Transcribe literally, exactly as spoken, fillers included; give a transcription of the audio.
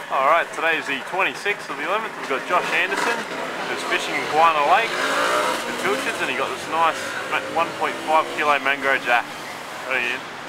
Alright, today is the twenty-sixth of the eleventh. We've got Josh Anderson, who's fishing in Kawana Lake with pilchards, and he got this nice one point five kilo Mangrove Jack. What are you in?